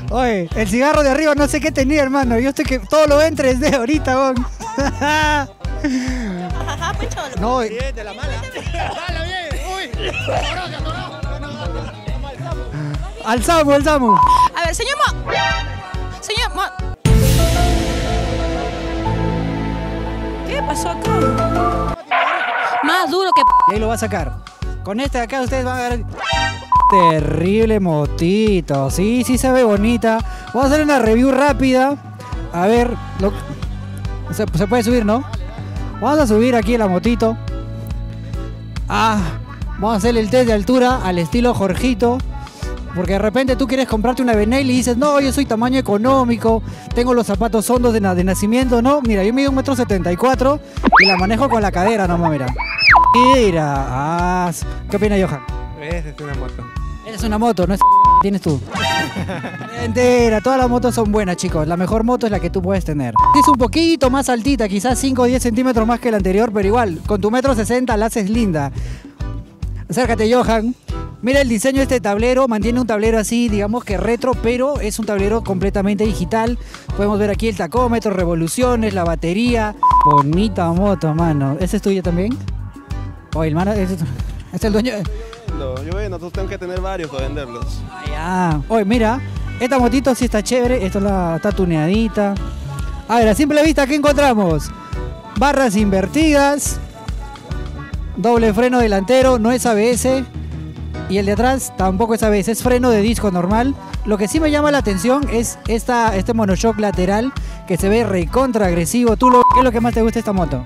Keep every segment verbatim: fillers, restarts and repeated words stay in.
Oye, el cigarro de arriba no sé qué tenía, hermano. Yo estoy que todo lo ve en tres D ahorita, bon. No, bien, de la mala. Dale, bien. Uy. Alzamos, alzamos. A ver, señor Mo... Señor Mo... ¿Qué pasó acá? Más duro que... Y ahí lo va a sacar. Con este de acá ustedes van a ver... Terrible motito. Sí, sí se ve bonita. Vamos a hacer una review rápida. A ver... Lo... Se, se puede subir, ¿no? Vamos a subir aquí la motito. Ah, vamos a hacer el test de altura al estilo Jorgito. Porque de repente tú quieres comprarte una Benelli y dices, no, yo soy tamaño económico, tengo los zapatos hondos de, na de nacimiento, no, mira, yo mido un metro setenta y cuatro y la manejo con la cadera nomás, mira. Mira, ah, ¿qué opina Johan? Esa es una moto. Es una moto, no es tienes tú. Entera, todas las motos son buenas, chicos. La mejor moto es la que tú puedes tener. Es un poquito más altita, quizás cinco o diez centímetros más que la anterior, pero igual, con tu metro sesenta la haces linda. Acércate, Johan. Mira el diseño de este tablero, mantiene un tablero así, digamos que retro, pero es un tablero completamente digital. Podemos ver aquí el tacómetro, revoluciones, la batería. Bonita moto, mano. ¿Ese es tuyo también? Oye, hermano, ¿es, es el dueño? No, yo veo, nosotros tenemos que tener varios para venderlos. Ah, oye, mira, esta motito sí está chévere, esto la, está tuneadita. A ver, a simple vista, ¿qué encontramos? Barras invertidas, doble freno delantero, no es A B S. Y el de atrás tampoco es A B S, es freno de disco normal. Lo que sí me llama la atención es esta, este monoshock lateral que se ve recontra agresivo. ¿Tú lo, qué es lo que más te gusta de esta moto?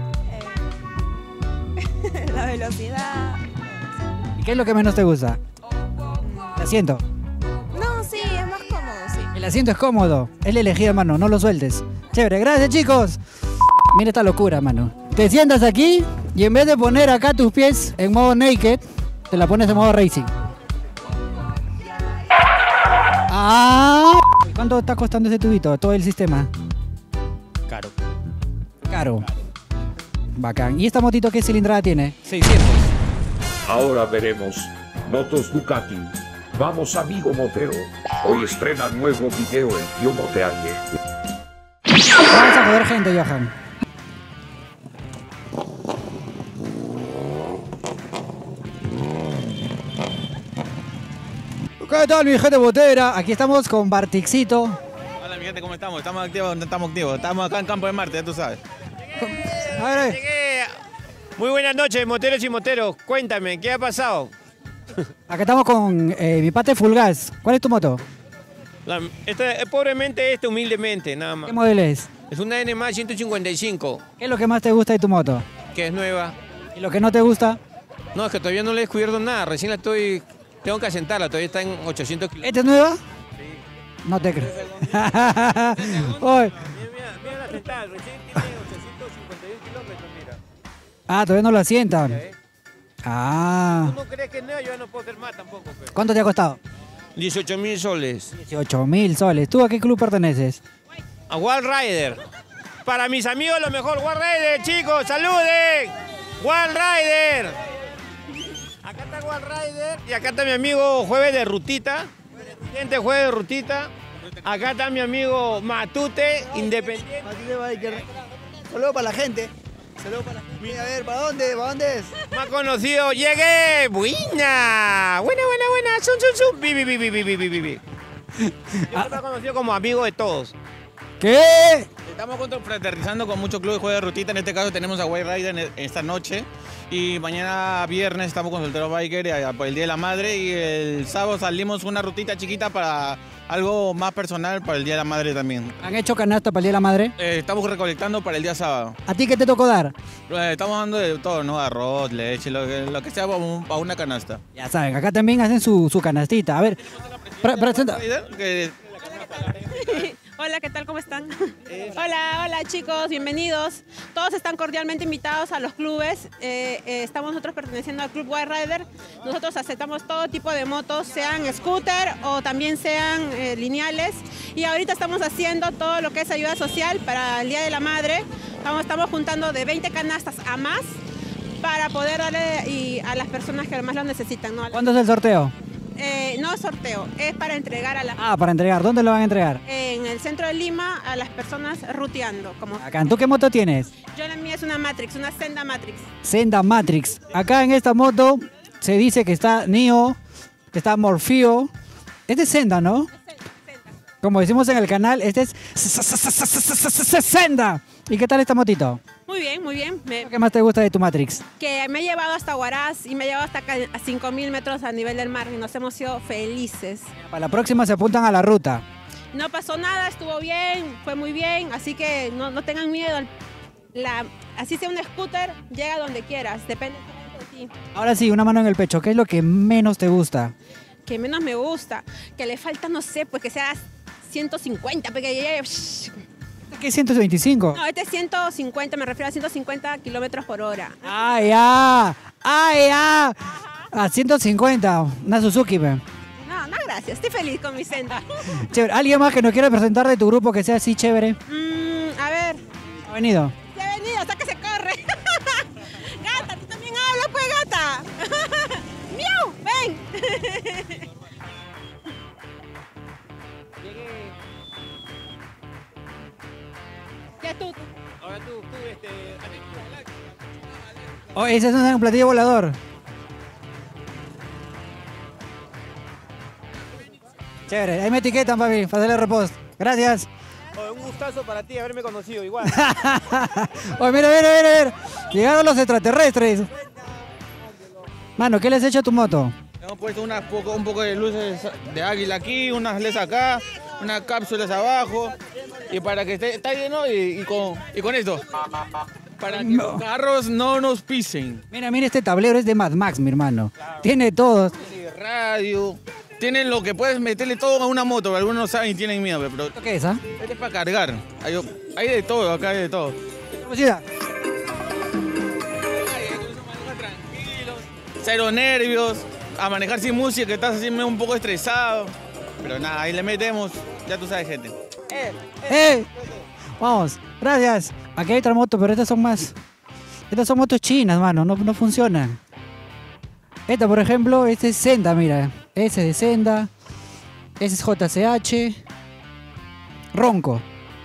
Eh, la velocidad. ¿Y qué es lo que menos te gusta? El asiento. No, sí, es más cómodo, sí. El asiento es cómodo, es la elegida, mano, no lo sueltes. Chévere, gracias chicos. Mira esta locura, mano. Te sientas aquí y en vez de poner acá tus pies en modo naked, te la pones en modo racing. Ah, ¿cuánto está costando ese tubito, todo el sistema? Caro. Caro. Bacán. ¿Y esta motito qué cilindrada tiene? seiscientos. Ahora veremos. Motos Ducati. Vamos, amigo motero. Hoy estrena nuevo video el tío Moteañe. Vamos a joder gente, Johan. ¿Qué tal, mi gente botera? Aquí estamos con Bartixito. Hola, mi gente, ¿cómo estamos? Estamos activos, no estamos activos. Estamos acá en Campo de Marte, ya tú sabes. A ver, a ver. Llegué. Muy buenas noches, moteros y moteros. Cuéntame, ¿qué ha pasado? Acá estamos con eh, mi pate Fulgas. ¿Cuál es tu moto? La, esta, pobremente este, humildemente, nada más. ¿Qué modelo es? Es una N M A ciento cincuenta y cinco, ¿Qué es lo que más te gusta de tu moto? que es nueva. ¿Y lo que no te gusta? No, es que todavía no le he descubierto nada. Recién la estoy... Tengo que asentarla, todavía está en ochocientos kilómetros. ¿Esta es nueva? Sí. No te creo. Oye. Mira, mira, mira la asentada, recién tiene ochocientos cincuenta y un kilómetros, mira. Ah, todavía no lo asientan. ¿Eh? Ah. ¿Tú no crees que es nueva? Yo no puedo hacer más tampoco. Pero. ¿Cuánto te ha costado? dieciocho mil soles. dieciocho mil soles. ¿Tú a qué club perteneces? A Wall Rider. Para mis amigos lo mejor, Wall Rider, chicos, saluden. Wall Rider. Acá está Wall Rider y acá está mi amigo Jueves de Rutita. Gente, Jueves de Rutita. Acá está mi amigo Matute, Independiente. Matute Biker. Saludos para la gente. Saludos para la gente. A ver, ¿para dónde? ¿Para dónde es? Más conocido, llegué. Buena. Buena, buena, buena. Zum, zum, zum. Bi, bi, bi, bi, bi, bi, bi, bi. Yo soy más conocido como amigo de todos. ¿Qué? Estamos confraternizando con muchos clubes de juego de rutita. En este caso tenemos a White Rider en esta noche. Y mañana viernes estamos con Soltero Biker eh, por el Día de la Madre. Y el sábado salimos una rutita chiquita para algo más personal para el Día de la Madre también. ¿Han hecho canasta para el Día de la Madre? Eh, estamos recolectando para el día sábado. ¿A ti qué te tocó dar? Eh, estamos dando de todo, ¿no? Arroz, leche, lo que, lo que sea para, un- para una canasta. Ya saben, acá también hacen su, su canastita. A ver, pre- presenta. Que- Hola, ¿qué tal? ¿Cómo están? Hola, hola chicos, bienvenidos. Todos están cordialmente invitados a los clubes. Eh, eh, estamos nosotros perteneciendo al Club White Rider. Nosotros aceptamos todo tipo de motos, sean scooter o también sean eh, lineales. Y ahorita estamos haciendo todo lo que es ayuda social para el Día de la Madre. Vamos, estamos juntando de veinte canastas a más para poder darle y a las personas que más lo necesitan, ¿no? ¿Cuándo es el sorteo? Eh, no sorteo, es para entregar a la, Ah, para entregar. ¿Dónde lo van a entregar? en el centro de Lima a las personas ruteando. Como Acá. ¿Tú qué moto tienes? yo la mía es una Matrix, una Senda Matrix. Senda Matrix. Acá en esta moto se dice que está Neo, que está Morfeo. Este es Senda, ¿no? Como decimos en el canal, este es Senda. ¿Y qué tal esta motito? Muy bien, muy bien. Me- ¿Qué más te gusta de tu Matrix? que me ha llevado hasta Huaraz y me ha llevado hasta acá a cinco mil metros a nivel del mar y nos hemos sido felices. Para la próxima se apuntan a la ruta. No pasó nada, estuvo bien, fue muy bien, así que no, no tengan miedo. La, así sea un scooter, llega donde quieras, depende de ti. Ahora sí, una mano en el pecho. ¿Qué es lo que menos te gusta? Que menos me gusta, que le falta, no sé, pues que sea ciento cincuenta, porque ya- ¿Qué es ciento veinticinco? no, este es ciento cincuenta, me refiero a ciento cincuenta kilómetros por hora. ¡Ah, ya! ¡Ah, ya! A ciento cincuenta. Una Suzuki, ve. No, no, gracias, estoy feliz con mi Senda. Chévere. ¿Alguien más que nos quiera presentar de tu grupo que sea así chévere? Mm, a ver, ¿Ha venido? ya he venido, hasta que se corre. Gata, tú también hablas, pues, gata. ¡Miau! ¡Ven! Ya tú. tú. Ahora tú, tú, este... Oh, ese es un platillo volador. Chévere. Ahí me etiquetan, papi, para hacerle repost. Gracias. Oh, un gustazo para ti haberme conocido, igual. Oh, mira, mira, mira, mira. Llegaron los extraterrestres. Mano, ¿qué le has hecho a tu moto? Hemos puesto unas poco, un poco de luces de águila aquí, unas L E Ds acá, unas cápsulas abajo. Y para que esté, está lleno y, y, con, y con esto. Para que No. los carros no nos pisen. Mira, mira, este tablero es de Mad Max, mi hermano. Tiene todo. Tiene radio, tienen lo que puedes meterle todo a una moto, pero algunos no saben y tienen miedo, pero ¿Esto qué es, ah? este es para cargar. Hay, hay de todo, acá hay de todo. Mira. Cero nervios, a manejar sin música, que estás así medio un poco estresado. Pero nada, ahí le metemos, ya tú sabes, gente. ¡Eh! Vamos, gracias. Aquí hay otra moto, pero estas son más... Estas son motos chinas, mano, no, no funcionan. Esta, por ejemplo, este es Senda, mira. Ese es de Senda. Ese es J C H. Ronco.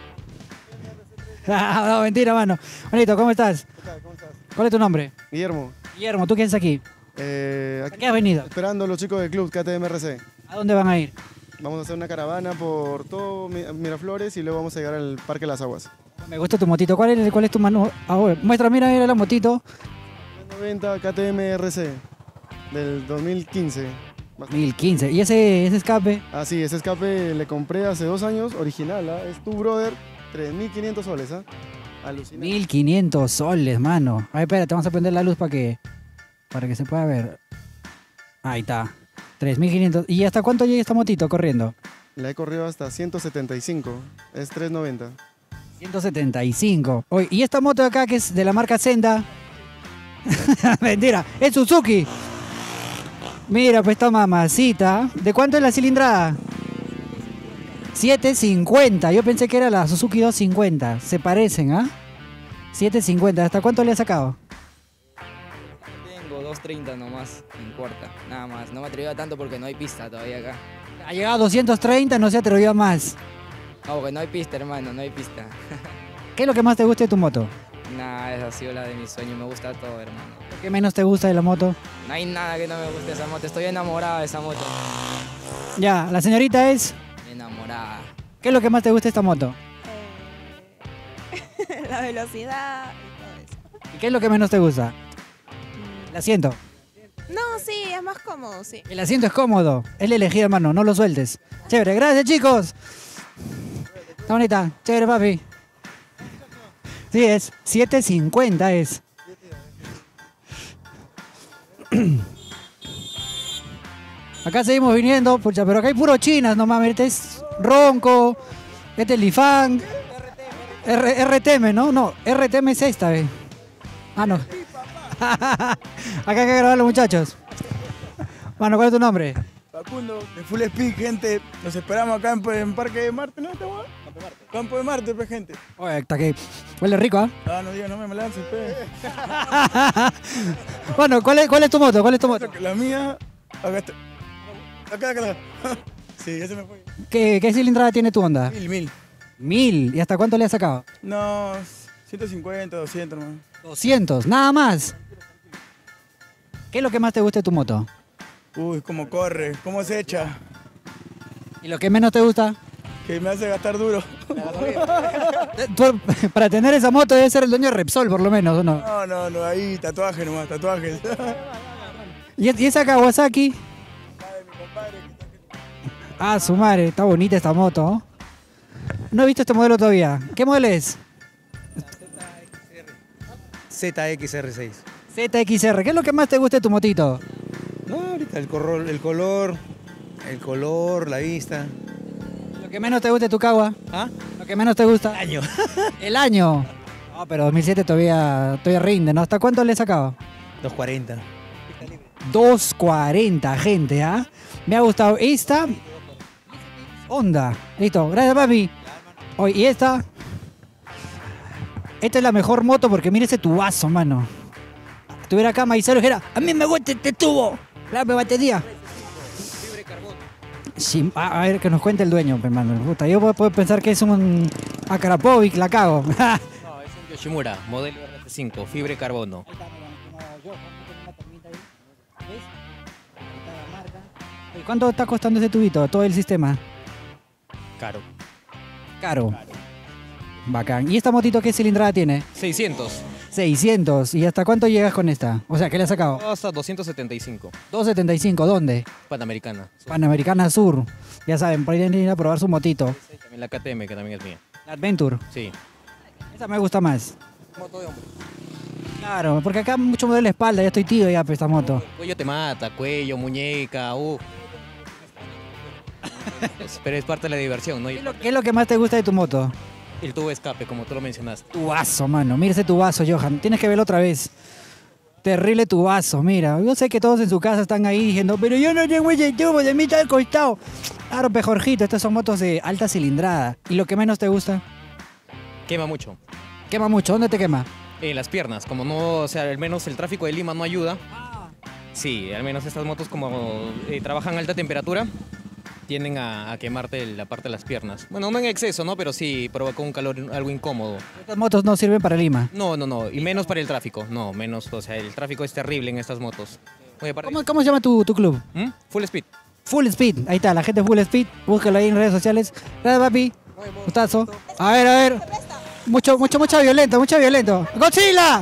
No, mentira, mano. Bonito, ¿cómo estás? ¿Cómo estás? ¿Cuál es tu nombre? Guillermo, Guillermo, ¿tú quién es aquí? eh, ¿A aquí qué has venido? esperando a los chicos del club K T M R C. ¿A dónde van a ir? Vamos a hacer una caravana por todo Mi- Miraflores y luego vamos a llegar al Parque Las Aguas. Me gusta tu motito. ¿Cuál es, cuál es tu mano? Ah, bueno, muestra, mira, mira la motito. noventa K T M R C del dos mil quince. dos mil quince. ¿Y ese, ese escape? Ah, sí, ese escape le compré hace dos años, original, ¿ah? Es tu brother, tres mil quinientos soles, ¿ah? Alucinante. mil quinientos soles, mano. A ver, espérate, vamos a prender la luz para que, para que se pueda ver. Ahí está. tres mil quinientos. ¿Y hasta cuánto llega esta motito corriendo? La he corrido hasta ciento setenta y cinco, es trescientos noventa. ciento setenta y cinco. Oye, ¿y esta moto de acá que es de la marca Senda? Mentira, es Suzuki. Mira, pues esta mamacita. ¿De cuánto es la cilindrada? setecientos cincuenta. Yo pensé que era la Suzuki doscientos cincuenta. Se parecen, ¿ah? setecientos cincuenta. ¿Hasta cuánto le has sacado? Tengo doscientos treinta nomás en cuarta, nada más. No me atreví a tanto porque no hay pista todavía acá. Ha llegado a doscientos treinta, no se atrevió a más. No, porque no hay pista, hermano, no hay pista. ¿Qué es lo que más te gusta de tu moto? Nada, esa ha sido la de mis sueños, me gusta todo, hermano. ¿Qué menos te gusta de la moto? No hay nada que no me guste de esa moto, estoy enamorado de esa moto. Ya, la señorita es... Enamorada. ¿Qué es lo que más te gusta de esta moto? La velocidad y todo eso. ¿Y qué es lo que menos te gusta? El asiento. No, sí, es más cómodo, sí. El asiento es cómodo. Es la elegida, hermano. No lo sueltes. Chévere. Gracias, chicos. Está bonita. Chévere, papi. Sí, es. setecientos cincuenta es. Acá seguimos viniendo. Pucha, pero acá hay puro chinas nomás. Este es Ronco. Este es Lifang. R R T M, ¿no? No, R T M es esta, ¿eh? Ah, no. Acá hay que grabar los muchachos. Mano, ¿cuál es tu nombre? Facundo, de Full Speed, gente. Los esperamos acá en, en Parque de Marte, ¿no? ¿Estamos? Campo de Marte. Campo de Marte, pues, gente. Oye, está que huele rico, ¿ah? Ah, no digas, no me lances, pe. Bueno, ¿cuál es, ¿cuál es tu moto? ¿Cuál es tu moto? La mía, acá está. Acá, acá, acá. Sí, ya se me fue. ¿Qué, qué cilindrada tiene tu Honda? Mil, mil. Mil. ¿Y hasta cuánto le has sacado? No, ciento cincuenta, doscientos, hermano. doscientos, nada más. ¿Qué es lo que más te gusta de tu moto? Uy, cómo corre, cómo se echa. ¿Y lo que menos te gusta? Que me hace gastar duro. Tú, para tener esa moto debe ser el dueño de Repsol, por lo menos, ¿o no? No, no, no, ahí tatuajes nomás, tatuajes. ¿Y, y esa Kawasaki? Ah, su madre, está bonita esta moto, ¿no? No he visto este modelo todavía. ¿Qué modelo es? Z X R seis. Z X R. ¿Qué es lo que más te gusta de tu motito? No, ahorita el color, el color, el color, la vista. ¿Lo que menos te gusta de tu Kawa? ¿Ah? ¿Lo que menos te gusta? El año. El año. No, pero dos mil siete todavía, todavía rinde, ¿no? ¿Hasta cuánto le has sacado? dos cuarenta. dos cuarenta, gente, ¿ah? Me ha gustado esta. Honda. Listo. Gracias, papi. Oye, ¿y esta? Esta es la mejor moto porque mira ese tubazo, mano. Tuviera acá Maicelo dijera, a mí me gusta este tubo. La batería. Sí, a, a ver, que nos cuente el dueño, hermano. Puta, yo puedo, puedo pensar que es un Akrapovic, la cago. No, es un Yoshimura, modelo R T cinco, fibra de carbono. ¿Y cuánto está costando ese tubito, todo el sistema? Caro. Caro. Bacán. ¿Y esta motito qué cilindrada tiene? seiscientos. seiscientos. ¿Y hasta cuánto llegas con esta? O sea, ¿qué le has sacado? Hasta doscientos setenta y cinco. doscientos setenta y cinco, ¿dónde? Panamericana. Panamericana Sur. Ya saben, por ahí tienen que ir a probar su motito. También la K T M, que también es mía. La Adventure. Sí. Esa me gusta más. Moto de hombre. Claro, porque acá mucho me duele la espalda, ya estoy tío ya por esta moto. Cuello te mata, cuello, muñeca, uh. Pero es parte de la diversión, ¿no? ¿Qué es, lo, ¿Qué es lo que más te gusta de tu moto? El tubo de escape, como tú lo mencionaste. Tubazo, mano. Mira ese tubazo, Johan. Tienes que verlo otra vez. Terrible tubazo, mira. Yo sé que todos en su casa están ahí diciendo, pero yo no tengo ese tubo, de mí está al costado. Claro, pejorjito, estas son motos de alta cilindrada. ¿Y lo que menos te gusta? Quema mucho. Quema mucho. ¿Dónde te quema? En las piernas, como no, o sea, al menos el tráfico de Lima no ayuda. Sí, al menos estas motos como eh, trabajan a alta temperatura, tienden a, a quemarte la parte de las piernas. Bueno, no en exceso, ¿no? Pero sí provoca un calor algo incómodo. Estas motos no sirven para Lima. No, no, no. Y menos para el tráfico. No, menos. O sea, el tráfico es terrible en estas motos. Oye, para... ¿Cómo, ¿Cómo se llama tu, tu club? ¿Mm? Full Speed. Full Speed. Ahí está, la gente Full Speed. Búscalo ahí en redes sociales. Gracias, papi. Gustazo. A ver, a ver. Mucho, mucho, mucho violento, mucho violento. ¡Godzilla!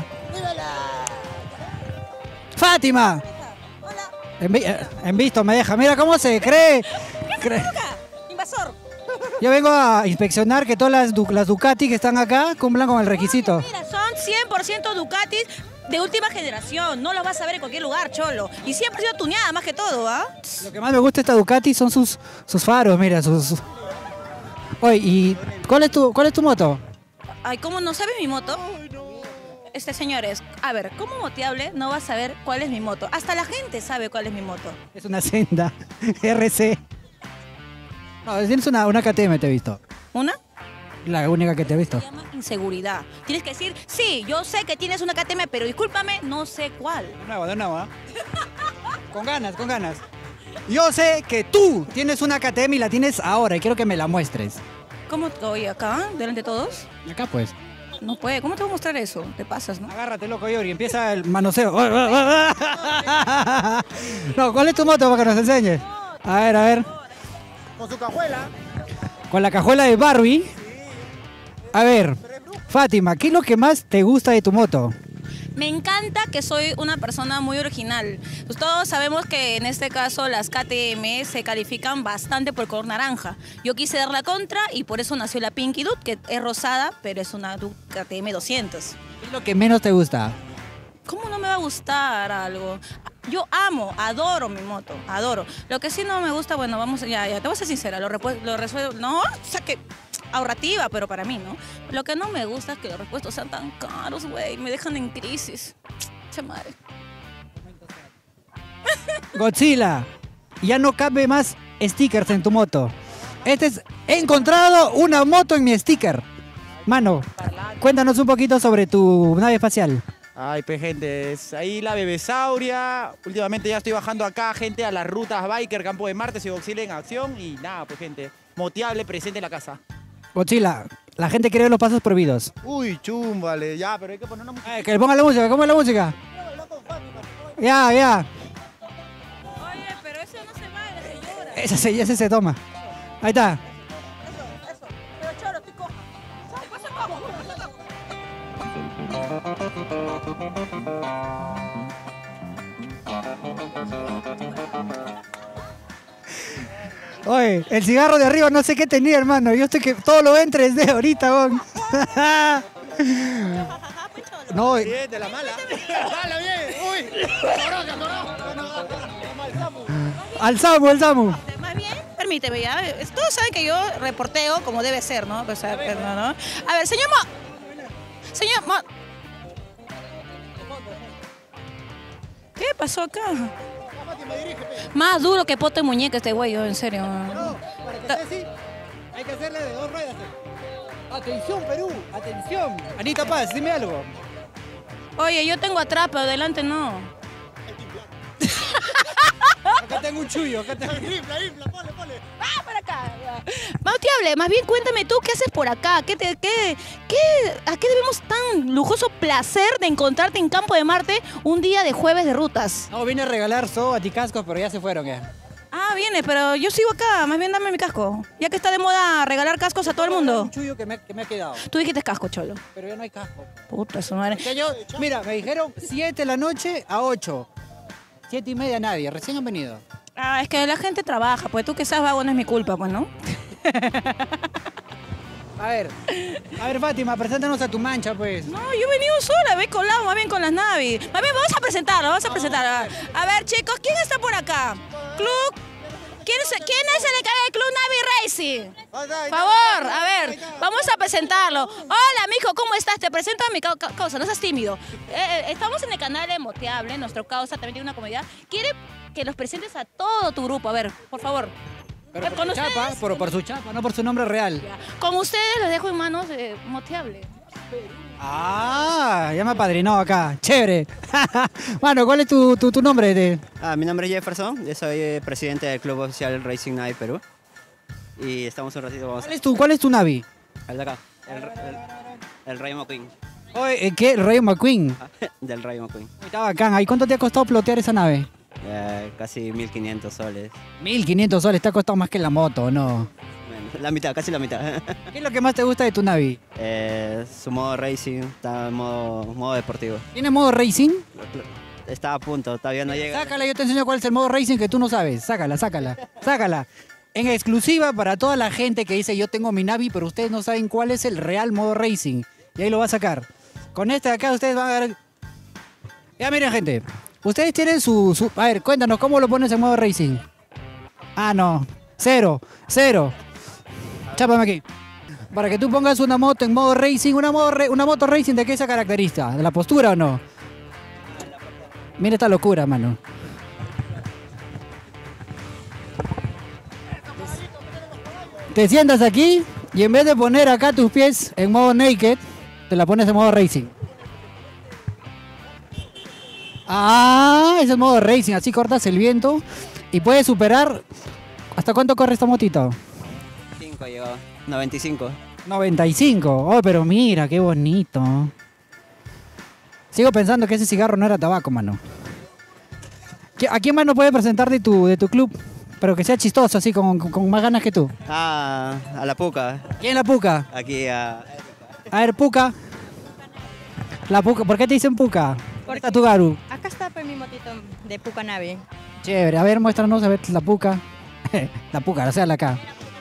¡Fátima! En, vi- eh, en visto me deja. Mira cómo se cree. Cre- Invasor. Yo vengo a inspeccionar que todas las, Du- las Ducati que están acá cumplan con el requisito. Mira, son cien por ciento Ducatis de última generación. No los vas a ver en cualquier lugar, cholo. Y cien por ciento tuneada más que todo, ¿ah? Lo que más me gusta de esta Ducati son sus, sus faros, mira, sus... sus- Oye, ¿y cuál es tu, cuál es tu moto? Ay, ¿cómo no sabes mi moto? Este, señores, a ver, ¿cómo moteable no vas a saber cuál es mi moto? Hasta la gente sabe cuál es mi moto. Es una senda R C. No, tienes una, una K T M, te he visto. ¿Una? La única que te he visto. Se llama inseguridad. Tienes que decir, sí, yo sé que tienes una K T M, pero discúlpame, no sé cuál. De nuevo, de nuevo, ¿ah? Con ganas, con ganas. Yo sé que tú tienes una K T M y la tienes ahora y quiero que me la muestres. ¿Cómo? Oye, acá, delante de todos. Acá pues. No puede, ¿cómo te voy a mostrar eso? Te pasas, ¿no? Agárrate, loco, Yori, empieza el manoseo. No, ¿cuál es tu moto para que nos enseñes? A ver, a ver. Con su cajuela. Con la cajuela de Barbie. A ver, Fátima, ¿qué es lo que más te gusta de tu moto? Me encanta que soy una persona muy original. Pues todos sabemos que en este caso las K T M se califican bastante por color naranja. Yo quise dar la contra y por eso nació la Pinky Dude, que es rosada, pero es una Dude K T M doscientos. ¿Qué es lo que menos te gusta? ¿Cómo no me va a gustar algo? Yo amo, adoro mi moto, adoro. Lo que sí no me gusta, bueno, vamos, ya, ya, te voy a ser sincera, lo, repu- lo resuelvo, no, o sea que ahorrativa, pero para mí, ¿no? Lo que no me gusta es que los repuestos sean tan caros, güey, me dejan en crisis. Che madre. Godzilla, ya no cabe más stickers en tu moto. Este es, he encontrado una moto en mi sticker. Mano, cuéntanos un poquito sobre tu nave espacial. Ay, pues gente, es ahí la bebesauria. Últimamente ya estoy bajando acá, gente, a las rutas biker, Campo de Marte, se auxilia en acción y nada, pues gente, moteable, presente en la casa. Godzilla, la gente quiere ver los pasos prohibidos. Uy, chúmbale, ya, pero hay que poner una música. Eh, que le ponga la música, ¿cómo es la música? Ya, ya. Oye, pero eso no se baila, se llora. Ese, se- ese se toma. Ahí está. Pero choro, estoy coja. ¿Sabes? Pasa cojo, pasa cojo. Oye, el cigarro de arriba no sé qué tenía, hermano. Yo sé que todo lo ve en tres D ahorita, weón. No, Bien, de la mala. ¡Hala, bien! ¡Uy! ¡Atorado, atorado! al Samu, al Samu. Más bien, permíteme ya. Todos saben que yo reporteo como debe ser, ¿no? O sea, pero no, ¿no? A ver, señor Mo... Señor Mo... ¿Qué pasó acá? Más duro que pote muñeca este güey, yo, en serio. Para que sea así, hay que hacerle de dos ruedas. Atención, Perú, atención. Anita Paz, dime algo. Oye, yo tengo atrás, pero adelante no. Acá tengo un chullo, acá tengo... Infla, infla, ponle, ponle. ¡Ah, para acá! Mautiable, más bien cuéntame tú, ¿qué haces por acá? ¿Qué te, qué, qué, ¿A qué debemos tan lujoso placer de encontrarte en Campo de Marte un día de jueves de rutas? No, vine a regalar so baticascos, pero ya se fueron, ya. Ah, viene, pero yo sigo acá, más bien dame mi casco. Ya que está de moda regalar cascos a todo el mundo. Un chullo que me, que me ha quedado. Tú dijiste casco, cholo. Pero ya no hay casco. Puta, su madre. Que yo, mira, me dijeron siete de la noche a ocho. Siete y media nadie, recién han venido. Ah, es que la gente trabaja, pues tú que seas vago no es mi culpa, pues, ¿no? A ver, a ver, Fátima, preséntanos a tu mancha, pues. No, yo he venido sola, ve colado, más bien con las Navi. Más bien, vamos a presentarlo, vamos a presentarlo. A ver, chicos, ¿quién está por acá? Club. ¿Quién es, ¿Quién es el que del Club Navi Racing? Por favor, a ver, vamos a presentarlo. Hola, mijo, ¿cómo estás? Te presento a mi cau- cau- causa, no seas tímido. Eh, eh, estamos en el canal de Moteable, nuestro causa también tiene una comunidad. Quiere que los presentes a todo tu grupo, a ver, por favor. Pero Eh, por con su chapa, ustedes, por, por su chapa, no por su nombre real. con ustedes los dejo en manos de Moteable. Ah, ya me apadrinó acá. Chévere. Bueno, ¿cuál es tu, tu, tu nombre? De... Ah, mi nombre es Jefferson, yo soy eh, presidente del Club Oficial Racing Navi Perú. Y estamos un ratito, vamos ¿Cuál es tu, cuál es tu Navi? al de acá, el, el, el Rayo McQueen. Oye, ¿qué? Rayo McQueen. Del Rayo McQueen. Está bacán. ¿Y cuánto te ha costado plotear esa nave? Eh, casi mil quinientos soles. mil quinientos soles, te ha costado más que la moto, ¿no? Bueno, la mitad, casi la mitad. ¿Qué es lo que más te gusta de tu Navi? Eh, su modo racing, está en modo, modo deportivo. ¿Tiene modo racing? Está a punto, todavía no llega. Sácala, yo te enseño cuál es el modo racing que tú no sabes. Sácala, sácala, sácala. En exclusiva para toda la gente que dice yo tengo mi Navi, pero ustedes no saben cuál es el real modo racing. Y ahí lo va a sacar. Con este de acá ustedes van a ver... Ya miren, gente. Ustedes tienen su, su... A ver, cuéntanos, ¿cómo lo pones en modo racing? Ah, no. Cero, cero. Chápame aquí. Para que tú pongas una moto en modo racing, una, modo re- una moto racing, ¿de qué se caracteriza? ¿De la postura o no? Mira esta locura, mano. Te sientas aquí y en vez de poner acá tus pies en modo naked, te la pones en modo racing. Ah, ese es modo racing, así cortas el viento y puedes superar... ¿Hasta cuánto corre esta motito? cinco llegó, noventa y cinco. noventa y cinco. Oh, pero mira, qué bonito. Sigo pensando que ese cigarro no era tabaco, mano. ¿Qui- ¿A quién más nos puede presentar de tu, de tu club? Pero que sea chistoso, así, con, con- con más ganas que tú. Ah, a la Puca. ¿Quién es la Puca? Aquí a... A ver, Puca. La Puca. ¿Por qué te dicen Puca? ¿Dónde está tu Garu? Acá está pues mi motito de Puca Navi. Chévere. A ver, muéstranos, a ver, la Puca. La Puca, o sea, la acá.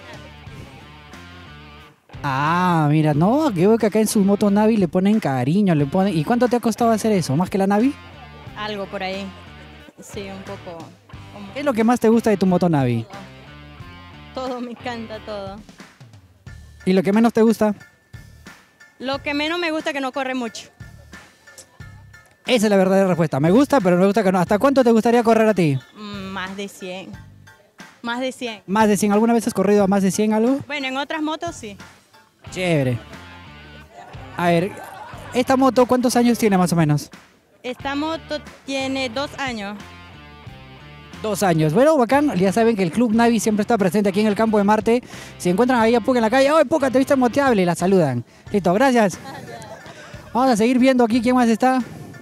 Ah, mira, no, que veo que acá en su moto Navi le ponen cariño, le ponen... ¿Y cuánto te ha costado hacer eso? ¿Más que la Navi? Algo por ahí. Sí, un poco. como- ¿Qué es lo que más te gusta de tu moto Navi? Todo, me encanta todo. ¿Y lo que menos te gusta? Lo que menos me gusta es que no corre mucho. Esa es la verdadera respuesta. Me gusta, pero me gusta que no. ¿Hasta cuánto te gustaría correr a ti? Mm, Más de cien. Más de cien. ¿Más de cien? ¿Alguna vez has corrido a más de cien algo? Bueno, en otras motos sí. Chévere. A ver, ¿Esta moto cuántos años tiene más o menos? Esta moto tiene dos años. Dos años. Bueno, bacán. Ya saben que el Club Navi siempre está presente aquí en el Campo de Marte. Si encuentran ahí a Puka en la calle, ¡ay, Puka, te viste moteable! Y la saludan. Listo, gracias. Vamos a seguir viendo aquí quién más está.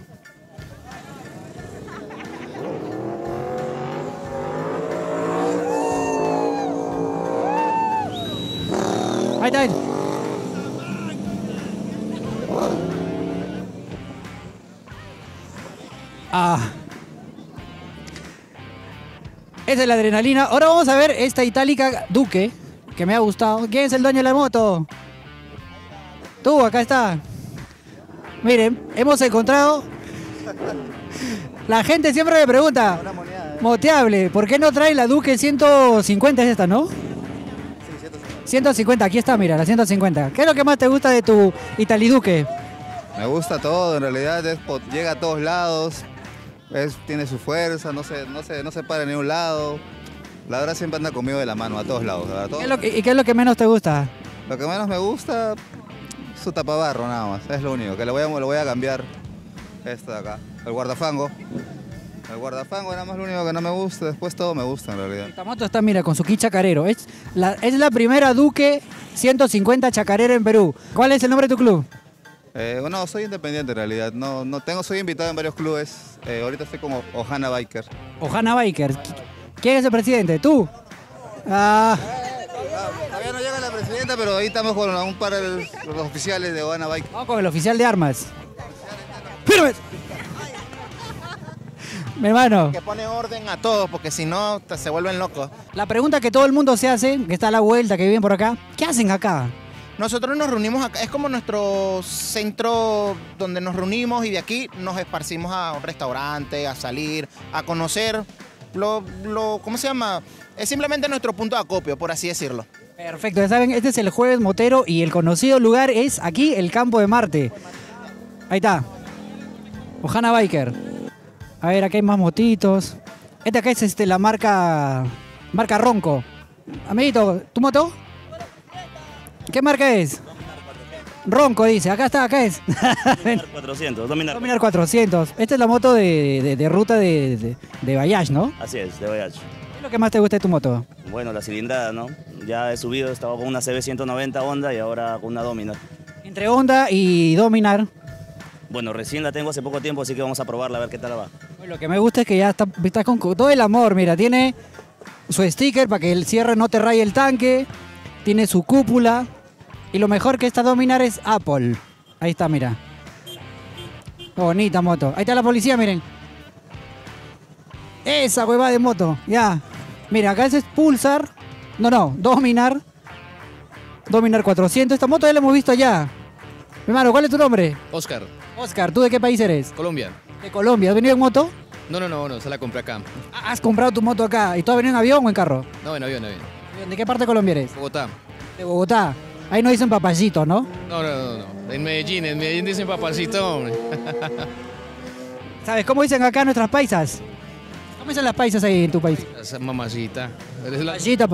Ahí está él. Ah. Esa es la adrenalina. Ahora vamos a ver esta itálica Duque, que me ha gustado. ¿Quién es el dueño de la moto? Tú, acá está. Miren, hemos encontrado... La gente siempre me pregunta, moteable, ¿por qué no trae la Duque ciento cincuenta? Es esta, ¿no? ciento cincuenta, aquí está, mira, la ciento cincuenta. ¿Qué es lo que más te gusta de tu Italiduque? Me gusta todo, en realidad es, llega a todos lados, es, tiene su fuerza, no se, no, se, no se para en ningún lado. La verdad siempre anda conmigo de la mano, a todos lados. ¿Verdad? Todo, ¿Qué es lo que, ¿Y qué es lo que menos te gusta? Lo que menos me gusta, su tapabarro nada más, es lo único, que le voy a, lo voy a cambiar. Esto de acá, el guardafango. El guardafango nada más lo único que no me gusta, después todo me gusta en realidad. Esta moto está, mira, con su kit chacarero. Es la, es la primera Duque ciento cincuenta chacarera en Perú. ¿Cuál es el nombre de tu club? Eh, bueno, soy independiente en realidad, no, no tengo, soy invitado en varios clubes, eh, ahorita estoy como Ohana Biker. Ohana Biker. ¿Quién es el presidente? ¿Tú? Ah... Todavía no llega la presidenta, pero ahí estamos con un par de los oficiales de Ohana Biker. Vamos con el oficial de armas. ¡Firmes! Mi hermano. Que pone orden a todos, porque si no se vuelven locos. La pregunta que todo el mundo se hace, que está a la vuelta, que viven por acá, ¿qué hacen acá? Nosotros nos reunimos acá, es como nuestro centro donde nos reunimos y de aquí nos esparcimos a un restaurante, a salir, a conocer lo, lo ¿cómo se llama? Es simplemente nuestro punto de acopio, por así decirlo. Perfecto, ya saben, este es el Jueves Motero y el conocido lugar es aquí, el Campo de Marte. Ahí está. Ohana Biker. A ver, acá hay más motitos. Esta acá es este, la marca marca Ronco. Amiguito, ¿tu moto? ¿Qué marca es? Ronco dice, acá está, acá es. Dominar cuatrocientos, Dominar. Dominar cuatrocientos. Esta es la moto de, de, de ruta de, de, de Bayash, ¿no? Así es, de Bayash. ¿Qué es lo que más te gusta de tu moto? Bueno, la cilindrada, ¿no? Ya he subido, estaba con una C B ciento noventa Honda y ahora con una Dominar. Entre Honda y Dominar. Bueno, recién la tengo hace poco tiempo, así que vamos a probarla a ver qué tal va. Lo que me gusta es que ya está, está con todo el amor, mira, tiene su sticker para que el cierre no te raye el tanque, tiene su cúpula y lo mejor que esta Dominar es Apple. Ahí está, mira. Bonita moto. Ahí está la policía, miren. Esa huevada de moto, ya. Mira, acá ese es Pulsar, no, no, Dominar. Dominar cuatrocientos, esta moto ya la hemos visto allá. Mi hermano, ¿cuál es tu nombre? Oscar. Oscar, ¿tú de qué país eres? Colombia. De Colombia. ¿Has venido en moto? No, no, no, no, se la compré acá. ¿Has comprado tu moto acá? ¿Y tú has venido en avión o en carro? No, en avión, en avión. ¿De qué parte de Colombia eres? Bogotá. De Bogotá. Ahí no dicen papayito, ¿no? No, no, no, no. En Medellín, en Medellín dicen papacito, hombre. ¿Sabes cómo dicen acá nuestras paisas? ¿Cómo dicen las paisas ahí en tu país? Esa mamacita. Eres la... Mamacita.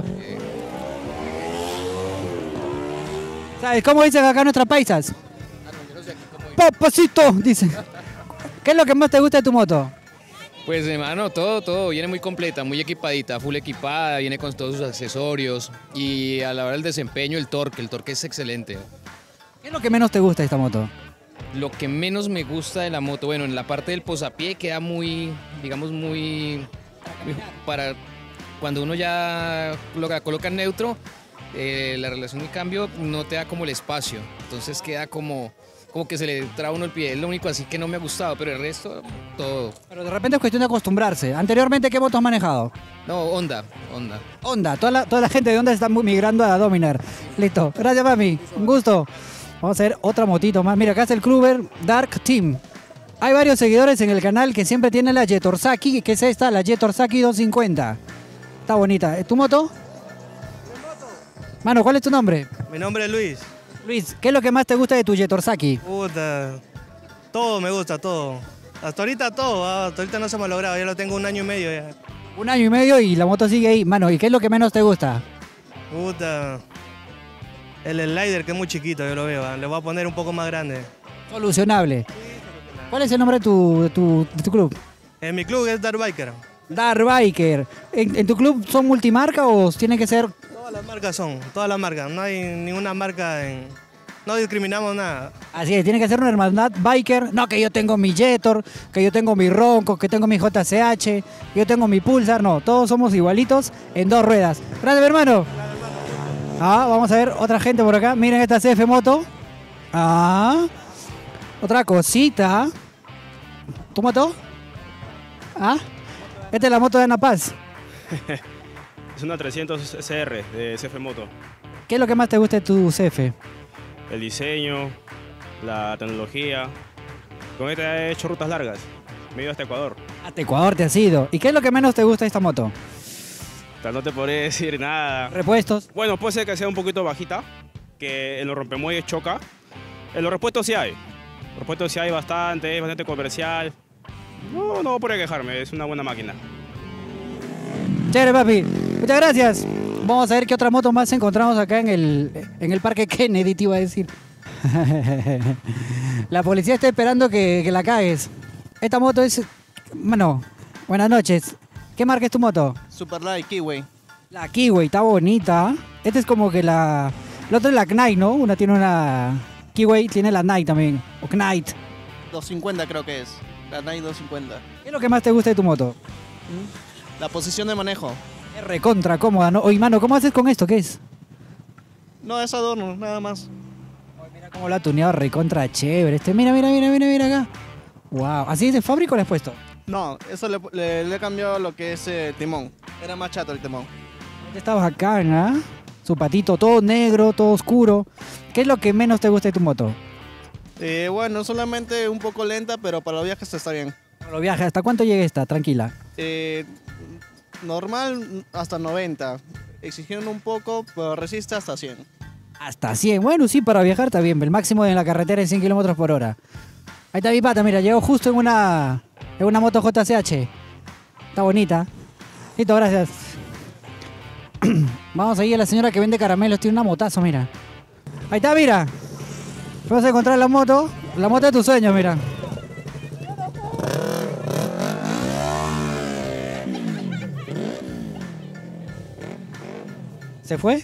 ¿Sabes cómo dicen acá nuestras paisas? Papacito, dice. ¿Qué es lo que más te gusta de tu moto? Pues hermano, todo, todo, viene muy completa, muy equipadita, full equipada, viene con todos sus accesorios y a la hora del desempeño, el torque, el torque es excelente. ¿Qué es lo que menos te gusta de esta moto? Lo que menos me gusta de la moto, bueno, en la parte del posapié queda muy, digamos, muy, muy para cuando uno ya lo coloca en neutro, eh, la relación de cambio no te da como el espacio, entonces queda como... como que se le traba uno el pie, es lo único así que no me ha gustado, pero el resto, todo. Pero de repente es cuestión de acostumbrarse. Anteriormente, ¿qué moto has manejado? No, Honda, Honda. Honda, toda la, toda la gente de Honda está muy migrando a Dominar. Listo, gracias mami, un gusto. Vamos a ver otra motito más. Mira, acá está el Kluber Dark Team. Hay varios seguidores en el canal que siempre tienen la Jetorsaki, que es esta, la Jetorsaki doscientos cincuenta. Está bonita. ¿Es tu moto? Mano, ¿cuál es tu nombre? Mi nombre es Luis. Luis, ¿qué es lo que más te gusta de tu Jetorsaki? Puta, todo me gusta, todo. Hasta ahorita todo, ¿ah? Hasta ahorita no se me ha logrado, ya lo tengo un año y medio ya. Un año y medio y la moto sigue ahí. Mano, ¿y qué es lo que menos te gusta? Puta, el slider que es muy chiquito, yo lo veo, ¿ah? Le voy a poner un poco más grande. Solucionable. ¿Cuál es el nombre de tu, de tu, de tu club? En mi club es Dark Biker. Dark Biker. ¿En, en tu club son multimarca o tiene que ser...? Todas las marcas son, todas las marcas. No hay ninguna marca en... No discriminamos nada. Así es, tiene que ser una hermandad biker. No, que yo tengo mi Jetor, que yo tengo mi Ronco, que tengo mi J C H, que yo tengo mi Pulsar. No, todos somos igualitos en dos ruedas. Gracias, mi hermano. Ah, vamos a ver otra gente por acá. Miren esta C F Moto. Ah, otra cosita. ¿Tu moto? Ah, esta es la moto de Ana Paz. Es una trescientos S R de C F Moto. ¿Qué es lo que más te gusta de tu C F? El diseño, la tecnología. Con esta he hecho rutas largas. Me he ido hasta Ecuador. Hasta Ecuador te has ido. ¿Y qué es lo que menos te gusta de esta moto? Tal, no te podré decir nada. ¿Repuestos? Bueno, puede ser que sea un poquito bajita, que en los rompemuelles choca. En los repuestos sí hay. Los repuestos sí hay bastante, es bastante comercial. No, no podría quejarme, es una buena máquina. Chévere, papi. Muchas gracias. Vamos a ver qué otra moto más encontramos acá en el, en el Parque Kennedy, te iba a decir. La policía está esperando que, que la cagues. Esta moto es... Bueno, buenas noches. ¿Qué marca es tu moto? Superlight Kiwi. La Kiwi, está bonita. Esta es como que la... La otra es la Knight, ¿no? Una tiene una... Kiwi tiene la Knight también. O Knight. doscientos cincuenta creo que es. La Knight doscientos cincuenta. ¿Qué es lo que más te gusta de tu moto? La posición de manejo. Es recontra cómoda, ¿no? Oye, mano, ¿cómo haces con esto? ¿Qué es? No, es adorno, nada más. Mira cómo lo ha tuneado recontra chévere. Este, mira, mira, mira, mira, mira acá. Wow. ¿Así es de fábrica o le has puesto? No, eso le, le- le he cambiado lo que es eh, timón. Era más chato el timón. Este está bacán, ¿ah? Su patito todo negro, todo oscuro. ¿Qué es lo que menos te gusta de tu moto? Eh, bueno, solamente un poco lenta, pero para los viajes está bien. Para los viajes, ¿hasta cuánto llega esta? Tranquila. Eh, normal hasta noventa. Exigiendo un poco, pero resiste hasta cien. Hasta cien. Bueno, sí, para viajar está bien. El máximo en la carretera es cien kilómetros por hora. Ahí está mi pata, mira, llegó justo en una, en una moto J C H. Está bonita. Listo, gracias. Vamos a ir a la señora que vende caramelos. Tiene una motazo, mira. Ahí está, mira. Vamos a encontrar la moto. La moto de tus sueños, mira. ¿Se fue?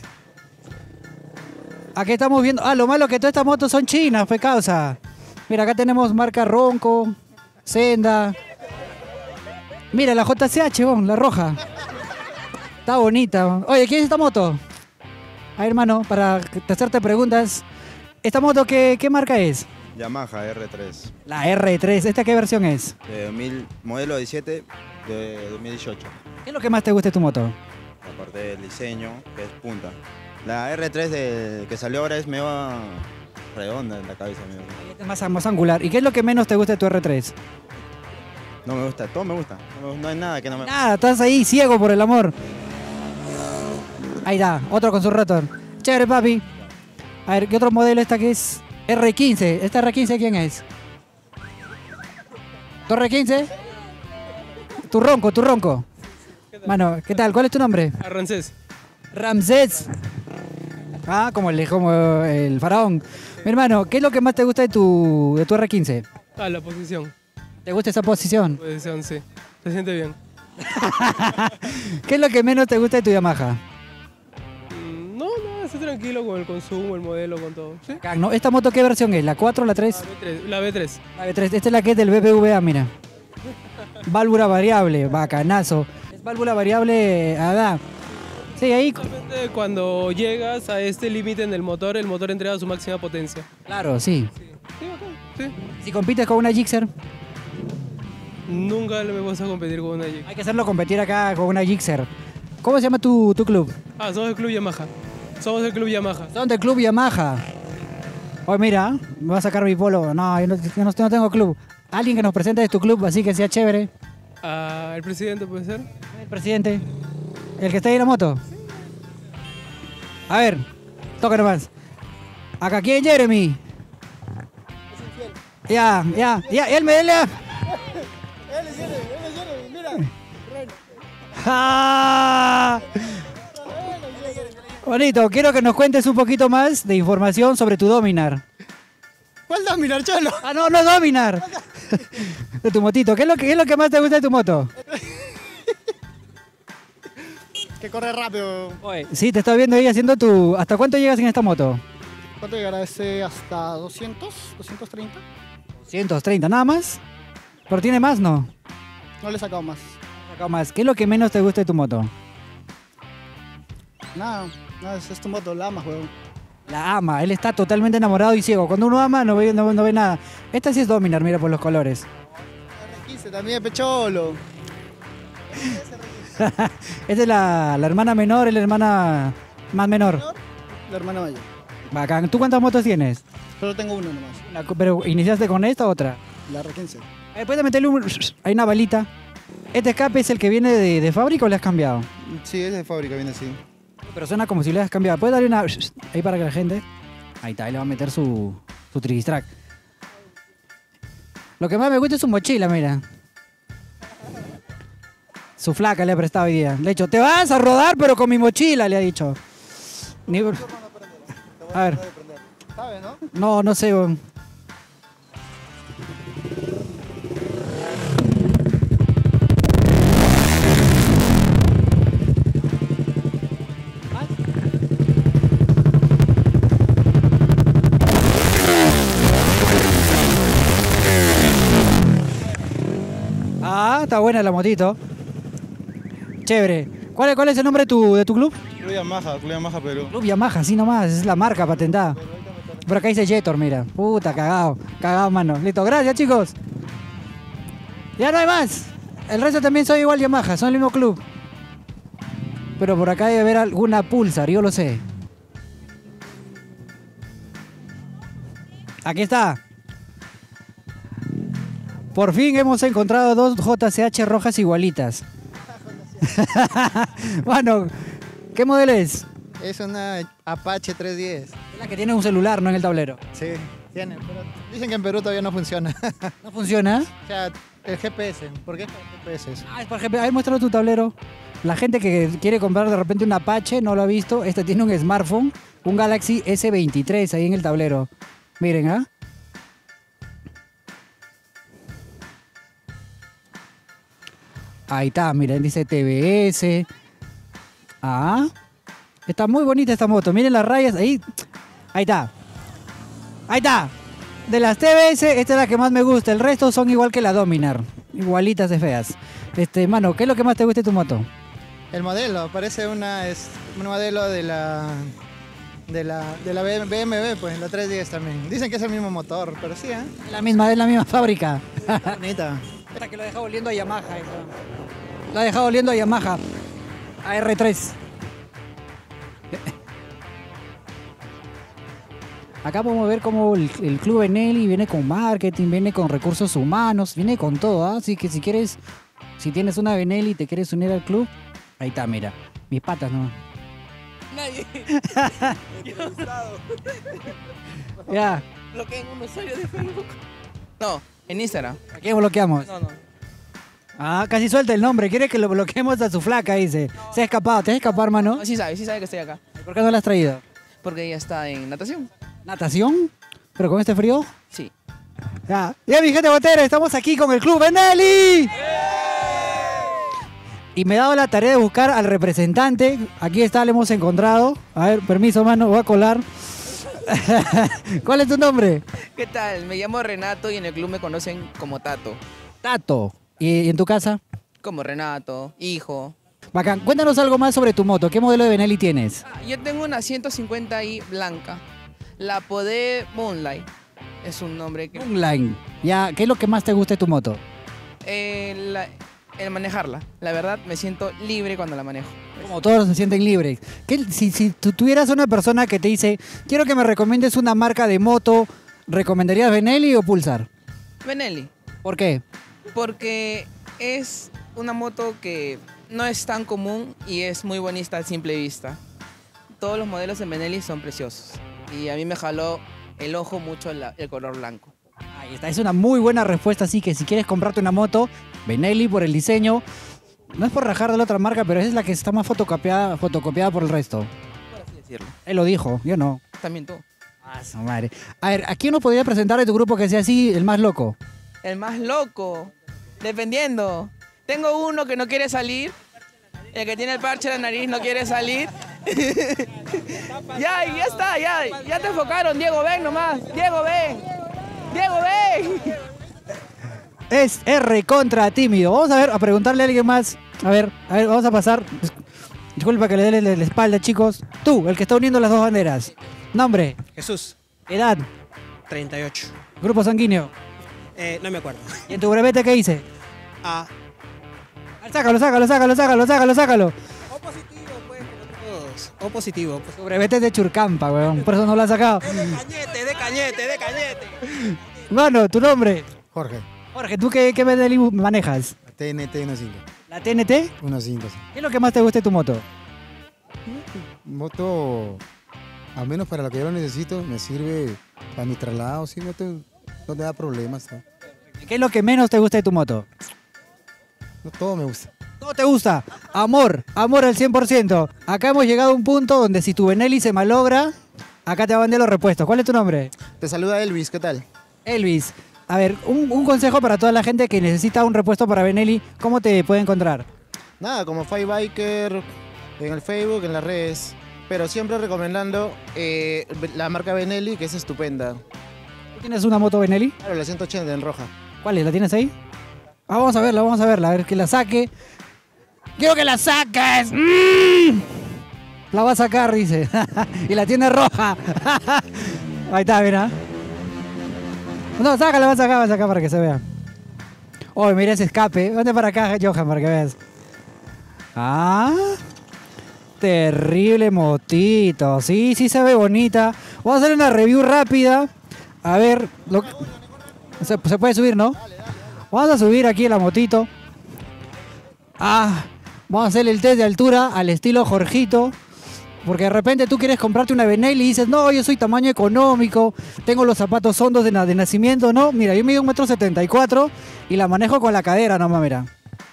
Aquí estamos viendo... Ah, lo malo es que todas estas motos son chinas, fue causa. Mira, acá tenemos marca Ronco, Senda. Mira, la J C H, bon, la roja. Está bonita. Bon. Oye, ¿quién es esta moto? A ver, hermano, para hacerte preguntas. ¿Esta moto qué, qué marca es? Yamaha R tres. La R tres. ¿Esta qué versión es? De dos mil, modelo diecisiete de dos mil dieciocho. ¿Qué es lo que más te gusta de tu moto? Aparte del diseño, que es punta. La R tres de, que salió ahora es medio redonda en la cabeza. Medio. Es más, más angular. ¿Y qué es lo que menos te gusta de tu R tres? No me gusta, todo me gusta. No, no hay nada que no me Nada, estás ahí ciego por el amor. Ahí está, otro con su rotor. Chévere, papi. A ver, ¿qué otro modelo esta que es? R quince. ¿Esta R quince quién es? ¿Tu R quince? Tu ronco, tu ronco. Mano, ¿qué tal? ¿Cuál es tu nombre? Ramsés. Ramsés. Ah, como el, como el faraón. Mi hermano, ¿qué es lo que más te gusta de tu, de tu R quince? Ah, la posición. ¿Te gusta esa posición? Posición, sí. Se siente bien. ¿Qué es lo que menos te gusta de tu Yamaha? Mm, No, no, estoy tranquilo con el consumo, el modelo, con todo. ¿Sí? Acá, ¿no? ¿Esta moto qué versión es? ¿La cuatro o la tres? La B tres. La B tres. Esta es la que es del B B V A, mira. Válvula variable, bacanazo. Es válvula variable, Adá. Sí, ahí. Realmente cuando llegas a este límite en el motor, el motor entrega su máxima potencia. Claro, sí. Sí, bacán, sí. Si compites con una Gixxer, Nunca me vas a competir con una Jeep. hay que hacerlo competir acá con una Gixxer. ¿Cómo se llama tu, tu club? Ah, somos el Club Yamaha. Somos el Club Yamaha. Son del Club Yamaha. Oye, mira, me va a sacar mi polo. No, yo no, yo no, yo no tengo club. Alguien que nos presente de tu club, así que sea chévere. Ah, el presidente puede ser. El presidente. El que está ahí en la moto. A ver, toca nomás. Acá, ¿quién es Jeremy? Ya, ya, ya, él me... Él, ya. Él es Jeremy, él es Jeremy, mira. Ren. ¡Ah! Bonito, quiero que nos cuentes un poquito más de información sobre tu Dominar. ¿Cuál Dominar, cholo? Ah, no, no Dominar. De tu motito. ¿Qué es lo que, qué es lo que más te gusta de tu moto? Que corre rápido. Oye, sí, te estoy viendo ahí haciendo tu... ¿Hasta cuánto llegas en esta moto? ¿Cuánto llegará ese? ¿Hasta doscientos? ¿doscientos treinta? ciento treinta, ¿nada más? ¿Pero tiene más, no? No le he sacado más. Sacado más. ¿Qué es lo que menos te gusta de tu moto? Nada, nada, es, es tu moto, la amas, weón. La ama, él está totalmente enamorado y ciego. Cuando uno ama no ve, no, no ve nada. Esta sí es Dominar, mira por los colores. R quince también, pecholo. Esta es la, la hermana menor, es la hermana más menor. La hermana mayor. Bacán. ¿Tú cuántas motos tienes? Solo tengo una nomás. La- ¿Pero iniciaste con esta o otra? La R quince. Eh, ¿Puedes meterle un... Hay una balita. ¿Este escape es el que viene de, de fábrica o le has cambiado? Sí, es de fábrica, viene así. Pero suena como si le has cambiado. ¿Puedes darle una... ahí para que la gente... Ahí está, ahí le va a meter su, su trigistrack. Lo que más me gusta es su mochila, mira. Su flaca le ha prestado hoy día. Le ha dicho, te vas a rodar, pero con mi mochila, le ha dicho. Ni... A ver. ¿Sabes, no? No, no sé. weón. Ah, está buena la motito. Chévere. ¿Cuál, es- cuál es el nombre de tu, de tu club? Club Yamaha, Club Yamaha Perú. Club Yamaha, así nomás, es la marca patentada. Por acá dice Jetor, mira. Puta, cagado. Cagado, mano. Listo, gracias, chicos. Ya no hay más. El resto también soy igual Yamaha, son el mismo club. Pero por acá debe haber alguna Pulsar, yo lo sé. Aquí está. Por fin hemos encontrado dos J C H rojas igualitas. Bueno, ¿qué modelo es? Es una Apache trescientos diez. Es la que tiene un celular, no en el tablero. Sí, tiene, pero dicen que en Perú todavía no funciona. ¿No funciona? O sea, el G P S. ¿Por qué es para G P S? Ah, es por ejemplo, ahí muéstralo tu tablero. La gente que quiere comprar de repente un Apache no lo ha visto. Este tiene un smartphone, un Galaxy S veintitrés ahí en el tablero. Miren, ¿ah? Ahí está, miren, dice T V S. Ah, está muy bonita esta moto. Miren las rayas ahí. Ahí está. Ahí está. De las T V S, esta es la que más me gusta. El resto son igual que la Dominar. Igualitas de feas. Este, mano, ¿qué es lo que más te gusta de tu moto? El modelo, parece una, es un modelo de la de la, de la B M W, pues, la trescientos diez también. Dicen que es el mismo motor, pero sí, ¿eh? La misma, es la misma fábrica. Bonita. Esta que lo ha dejado oliendo a Yamaha. Esa. Lo ha dejado oliendo a Yamaha. A R tres. Acá podemos ver cómo el, el Club Benelli viene con marketing, viene con recursos humanos, viene con todo, ¿ah? Así que si quieres, si tienes una Benelli y te quieres unir al club, ahí está, mira. Mis patas, ¿no? Nadie. Ya. Bloqueen un usuario de Facebook. No, en Instagram. ¿A quién bloqueamos? No, no. Ah, casi suelta el nombre. Quiere que lo bloqueemos a su flaca, dice. Se ha escapado. ¿Te has escapado, hermano? No, sí sabe, sí sabe que estoy acá. ¿Por qué no la has traído? Porque ella está en natación. ¿Natación? ¿Pero con este frío? Sí. Ya, ya mi gente botera, estamos aquí con el Club Benelli. Y me he dado la tarea de buscar al representante. Aquí está, le hemos encontrado. A ver, permiso, mano, voy a colar. ¿Cuál es tu nombre? ¿Qué tal? Me llamo Renato y en el club me conocen como Tato. Tato. ¿Y, y en tu casa? Como Renato, hijo. Bacán. Cuéntanos algo más sobre tu moto. ¿Qué modelo de Benelli tienes? Ah, yo tengo una ciento cincuenta i blanca. La apodé Moonlight. Es un nombre que... Online. Ya, ¿qué es lo que más te gusta de tu moto? Eh, la- el manejarla. La verdad, me siento libre cuando la manejo. Como todos se sienten libres. ¿Qué- si, si tú tuvieras una persona que te dice, quiero que me recomiendes una marca de moto, ¿recomendarías Benelli o Pulsar? Benelli. ¿Por qué? Porque es una moto que no es tan común y es muy bonita a simple vista. Todos los modelos de Benelli son preciosos. Y a mí me jaló el ojo mucho la- el color blanco. Ahí está, es una muy buena respuesta, así que si quieres comprarte una moto, Benelli por el diseño. No es por rajar de la otra marca, pero es la que está más fotocopiada, fotocopiada por el resto. Por así decirlo. Él lo dijo, yo no. También tú. Ah, su madre. A ver, ¿a quién nos podría presentar de tu grupo que sea así, el más loco? El más loco. Dependiendo. Tengo uno que no quiere salir. El que tiene el parche en la nariz no quiere salir. ya, ya está, ya. Ya te enfocaron, Diego, ven nomás. Diego, ven. Diego, ven. Es R contra tímido. Vamos a ver, a preguntarle a alguien más. A ver, a ver, vamos a pasar. Disculpa que le dé la, la espalda, chicos. Tú, el que está uniendo las dos banderas. Nombre. Jesús. Edad. treinta y ocho. Grupo sanguíneo. Eh, no me acuerdo. ¿Y en tu brevete qué hice? A. Sácalo, sácalo, sácalo, sácalo, sácalo, sácalo. O positivo, pues, como todos. O positivo. Pues. Tu brevete es de Churcampa, weón. Por eso no lo has sacado. Es de cañete, de cañete, de cañete. Mano, tu nombre. Jorge. Jorge, ¿tú qué, qué Benelli manejas? La T N T uno punto cinco. ¿La T N T? uno punto cinco, sí. ¿Qué es lo que más te gusta de tu moto? Moto, al menos para lo que yo lo necesito, me sirve para mi traslado, sí, no te, no te da problemas. ¿no? ¿Qué es lo que menos te gusta de tu moto? No, todo me gusta. Todo te gusta. Amor, amor al cien por ciento. Acá hemos llegado a un punto donde si tu Benelli se malogra, acá te van a vender los repuestos. ¿Cuál es tu nombre? Te saluda Elvis, ¿qué tal? Elvis. A ver, un, un consejo para toda la gente que necesita un repuesto para Benelli. ¿Cómo te puede encontrar? Nada, como Five Biker, en el Facebook, en las redes. Pero siempre recomendando eh, la marca Benelli, que es estupenda. ¿Tú tienes una moto Benelli? Claro, la ciento ochenta en roja. ¿Cuál es? ¿La tienes ahí? Ah, vamos a verla, vamos a verla. A ver, que la saque. ¡Quiero que la saques! ¡Mm! La va a sacar, dice. Y la tiene roja. Ahí está, mira. No, sácala, va a sacar, va a sacar para que se vea. Oh, mira ese escape. Vente para acá, Johan, para que veas. Ah. Terrible motito. Sí, sí se ve bonita. Vamos a hacer una review rápida. A ver. Lo... Se, se puede subir, ¿no? Vamos a subir aquí la motito. Ah. Vamos a hacer el test de altura al estilo Jorgito. Porque de repente tú quieres comprarte una Benelli y dices, no, yo soy tamaño económico, tengo los zapatos hondos de, na de nacimiento. No, mira, yo mido un metro setenta y cuatro y la manejo con la cadera nomás, mira.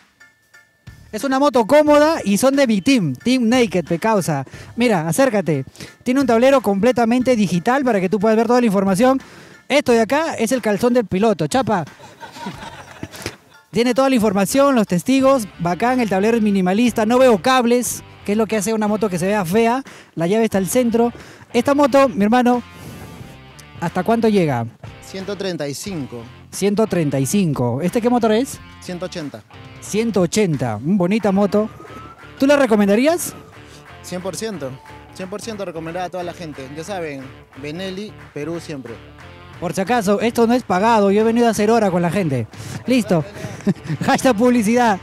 Es una moto cómoda y son de mi team, Team Naked, pe causa. Mira, acércate. Tiene un tablero completamente digital para que tú puedas ver toda la información. Esto de acá es el calzón del piloto, chapa. Tiene toda la información, los testigos, bacán, el tablero es minimalista, no veo cables, que es lo que hace una moto que se vea fea. La llave está al centro. Esta moto, mi hermano, ¿hasta cuánto llega? ciento treinta y cinco. ciento treinta y cinco. ¿Este qué motor es? ciento ochenta. ciento ochenta. Una bonita moto. ¿Tú la recomendarías? cien por ciento. cien por ciento recomendada a toda la gente. Ya saben, Benelli, Perú siempre. Por si acaso, esto no es pagado. Yo he venido a hacer hora con la gente. Listo. Hashtag publicidad.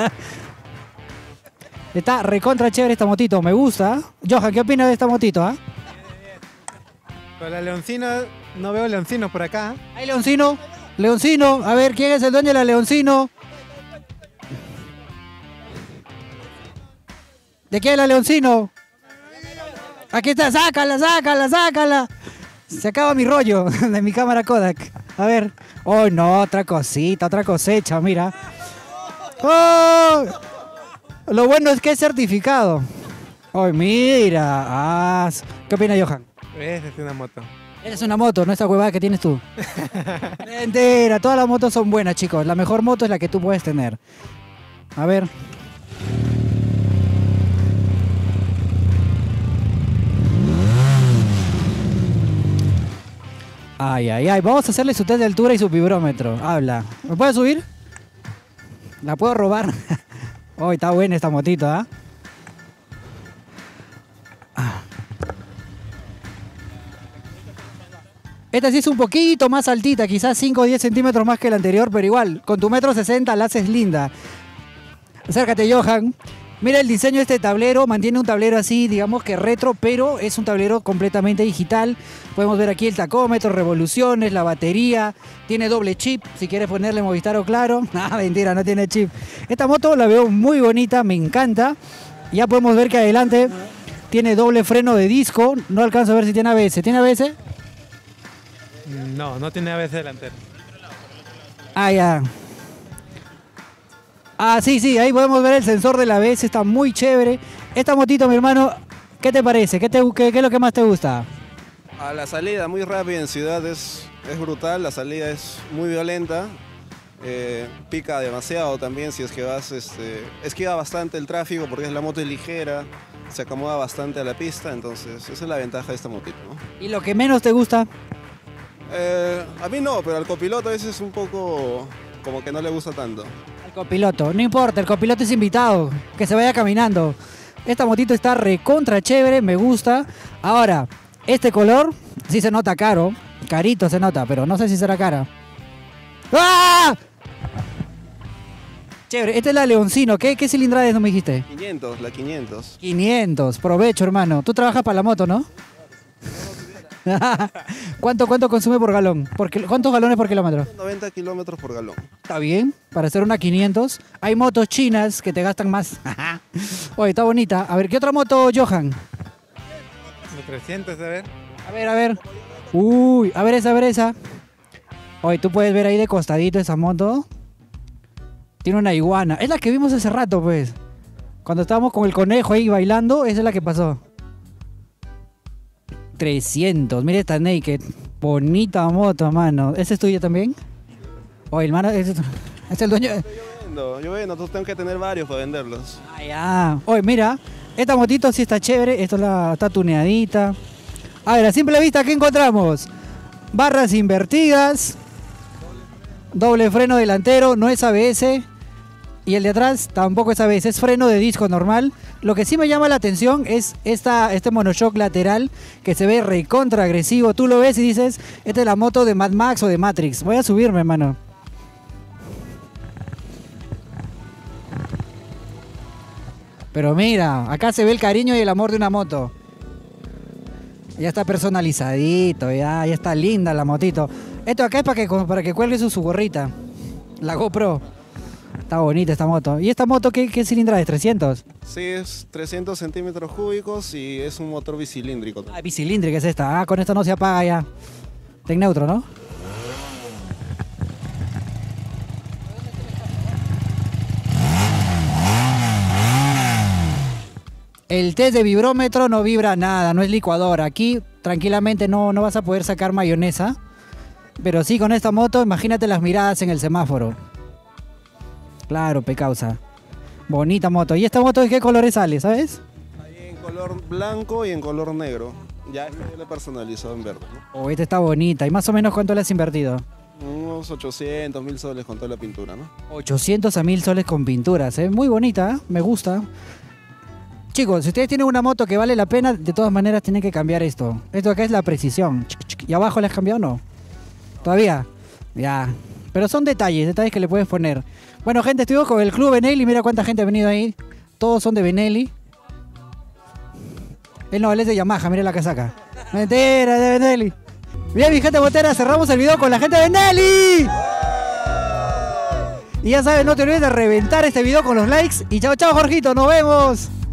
Está recontra chévere esta motito. Me gusta. Johan, ¿qué opinas de esta motito? ¿Ah? Con la leoncina, no veo leoncinos por acá. ¿Hay leoncino? Leoncino. A ver, ¿quién es el dueño de la leoncino? ¿De qué es la leoncino? Aquí está, sácala, sácala, sácala. Se acaba mi rollo de mi cámara Kodak. A ver. Oh, no, otra cosita, otra cosecha, mira. Oh, lo bueno es que es certificado. Oh, mira. Ah, ¿qué opina Johan? Esa es una moto. Esa es una moto, no esa huevada que tienes tú. Mentira, todas las motos son buenas, chicos. La mejor moto es la que tú puedes tener. A ver. Ay, ay, ay. Vamos a hacerle su test de altura y su vibrómetro. Habla. ¿Me puedes subir? ¿La puedo robar? Oh, está buena esta motito, ¿ah? Ah. Esta sí es un poquito más altita, quizás cinco o diez centímetros más que la anterior, pero igual, con tu metro sesenta la haces linda. Acércate, Johan. Mira el diseño de este tablero, mantiene un tablero así, digamos que retro, pero es un tablero completamente digital. Podemos ver aquí el tacómetro, revoluciones, la batería, tiene doble chip, si quieres ponerle Movistar o Claro. Ah, mentira, no tiene chip. Esta moto la veo muy bonita, me encanta. Ya podemos ver que adelante tiene doble freno de disco, no alcanzo a ver si tiene A B S. ¿Tiene A B S? No, no tiene A B S delantero. Ah, ya. Ah, sí, sí, ahí podemos ver el sensor del A B S, está muy chévere. Esta motito, mi hermano, ¿qué te parece? ¿Qué, te, qué, qué es lo que más te gusta? A la salida, muy rápida en ciudad, es, es brutal, la salida es muy violenta, eh, pica demasiado también si es que vas, este, esquiva bastante el tráfico porque es la moto es ligera, se acomoda bastante a la pista, entonces esa es la ventaja de esta motito, ¿no? ¿Y lo que menos te gusta? Eh, a mí no, pero al copiloto a veces es un poco como que no le gusta tanto. El copiloto, no importa, el copiloto es invitado, que se vaya caminando. Esta motito está recontra chévere, me gusta. Ahora, este color sí se nota caro, carito se nota, pero no sé si será cara. ¡Ah! Chévere, esta es la Leoncino, ¿qué, qué cilindrada no me dijiste? quinientos, la quinientos. quinientos, provecho hermano. Tú trabajas para la moto, ¿no? ¿Cuánto, ¿Cuánto consume por galón? Por kil- ¿Cuántos galones por kilómetro? noventa kilómetros por galón. Está bien, para hacer una quinientos. Hay motos chinas que te gastan más. Oye, está bonita. A ver, ¿qué otra moto, Johan? trescientos, a ver. A ver, a ver. Uy, a ver esa, a ver esa. Oye, tú puedes ver ahí de costadito esa moto. Tiene una iguana. Es la que vimos hace rato, pues. Cuando estábamos con el conejo ahí bailando, esa es la que pasó. trescientos, mira esta Naked. Bonita moto, mano. ¿Esa es tuya también? Oye, hermano, ¿es, es el dueño? Yo vendo, yo vendo, entonces tengo que tener varios para venderlos. Ah, ya. Oye, mira, esta motito sí está chévere. Esto la, está tuneadita. A ver, a simple vista, ¿qué encontramos? Barras invertidas. Doble freno delantero, no es A B S. Y el de atrás tampoco es A B S, es freno de disco normal. Lo que sí me llama la atención es esta, este monoshock lateral que se ve recontra agresivo. Tú lo ves y dices, esta es la moto de Mad Max o de Matrix. Voy a subirme, hermano. Pero mira, acá se ve el cariño y el amor de una moto. Ya está personalizadito, ya, ya está linda la motito. Esto acá es para que, para que cuelgue su, su gorrita. La GoPro. Está bonita esta moto. ¿Y esta moto qué, qué cilindrada es? ¿trescientos? Sí, es trescientos centímetros cúbicos y es un motor bicilíndrico. Ah, bicilíndrica es esta. Ah, con esto no se apaga ya. Está en neutro, ¿no? El test de vibrómetro no vibra nada, no es licuadora. Aquí tranquilamente no, no vas a poder sacar mayonesa. Pero sí, con esta moto, imagínate las miradas en el semáforo. Claro, pecausa. Bonita moto. ¿Y esta moto de qué colores sale, sabes? Hay en color blanco y en color negro. Ya le he personalizado en verde, ¿no? Oh, esta está bonita. ¿Y más o menos cuánto le has invertido? Unos ochocientos, mil soles con toda la pintura, ¿no? ochocientos a mil soles con pinturas, ¿eh? Muy bonita, ¿eh? Me gusta. Chicos, si ustedes tienen una moto que vale la pena, de todas maneras tienen que cambiar esto. Esto acá es la precisión. ¿Y abajo le has cambiado o no? ¿Todavía? Ya. Pero son detalles, detalles que le puedes poner. Bueno, gente, estuve con el Club Benelli. Mira cuánta gente ha venido ahí. Todos son de Benelli. Él no, él es de Yamaha, mira la casaca. Mentira, de Benelli. Bien, mi gente botera, cerramos el video con la gente de Benelli. Y ya sabes, no te olvides de reventar este video con los likes. Y chao, chao, Jorgito, nos vemos.